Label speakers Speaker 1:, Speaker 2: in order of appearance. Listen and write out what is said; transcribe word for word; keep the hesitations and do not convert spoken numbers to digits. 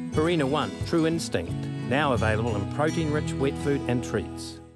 Speaker 1: PURINA ONE True Instinct, now available in protein-rich wet food and treats.